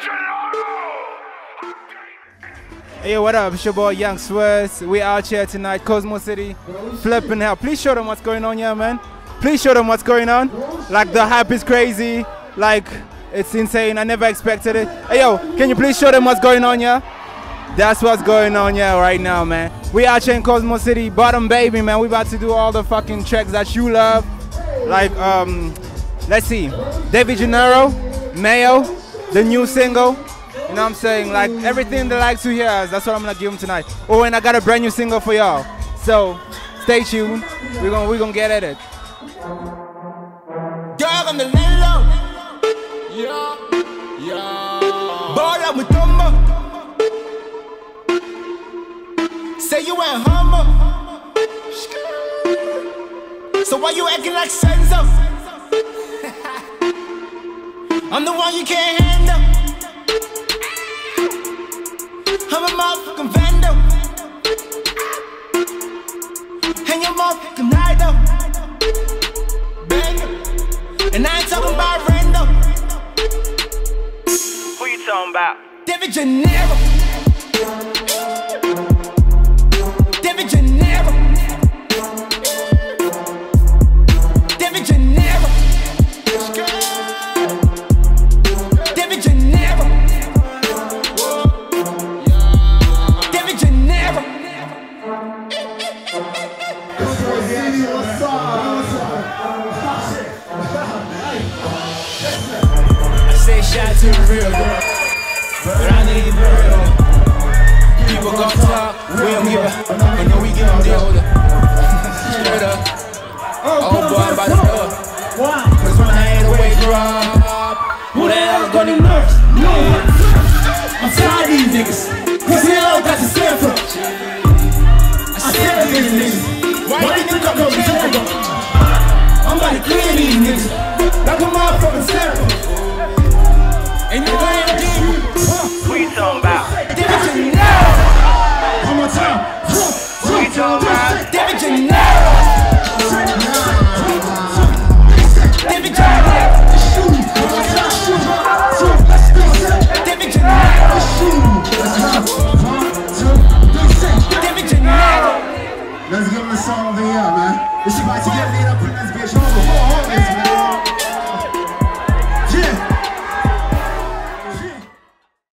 Hey, what up? It's your boy Young Swerz. We out here tonight, Cosmo City, flipping hell. Please show them what's going on here, man. Please show them what's going on. Like, the hype is crazy. Like, it's insane. I never expected it. Hey, yo, can you please show them what's going on here? That's what's going on here right now, man. We out here in Cosmo City, Bottom Baby, man. We about to do all the fucking tracks that you love. Like, let's see. David Gennaro, Mayo, the new single. You know what I'm saying? Like, everything they like to hear, that's what I'm gonna give them tonight. Oh, and I got a brand new single for y'all. So, stay tuned. We're gonna get at it. Girl, I'm the little. Yeah. Ball out with Dumbo. Say you ain't humble. So why you acting like Senzo? I'm the one you can't handle. I'm a motherfucking vandal. And your motherfucking idol. Banger. And I ain't talking about random. Who you talking about? David Gennaro. David Gennaro. David Gennaro. David Gennaro. David Gennaro. I say shout to the real girl, but I need the real. People gon' talk, we don't give a, and know we give them the older. Straight up, oh boy, I'm about to blow up. Cause when I ain't away drop, who the hell gonna know? I'm tired of these niggas, cause they all got to stand for. I said to these niggas, why you think I'm gonna stand for? I'm about to clear these niggas, like a motherfucking sample. And you ain't a demon. Who you talking about? David Gennaro. One more time. Who you talking about? David Gennaro. David Gennaro. David Gennaro. David Gennaro. Let's give him a song over here, man. This shit about to get laid up in this bitch.